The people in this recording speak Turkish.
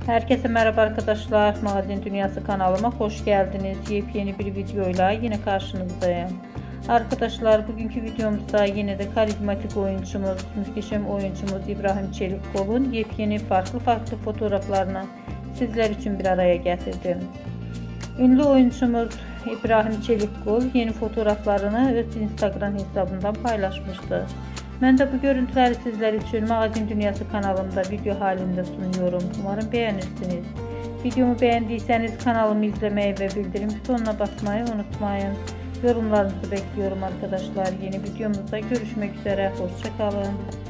Herkese merhaba arkadaşlar. Magazin Dünyası kanalıma hoş geldiniz. Yepyeni bir videoyla yine karşınızdayım. Arkadaşlar bugünkü videomuzda yine de karizmatik oyuncumuz, muhteşem oyuncumuz İbrahim Çelikkol'un yepyeni farklı fotoğraflarını sizler için bir araya getirdim. Ünlü oyuncumuz İbrahim Çelikkol yeni fotoğraflarını öz Instagram hesabından paylaşmıştı. Ben de bu görüntüleri sizler için Magazin Dünyası kanalımda video halinde sunuyorum. Umarım beğenirsiniz. Videomu beğendiyseniz kanalımı izlemeyi ve bildirim butonuna basmayı unutmayın. Yorumlarınızı bekliyorum arkadaşlar. Yeni videomuzda görüşmek üzere. Hoşça kalın.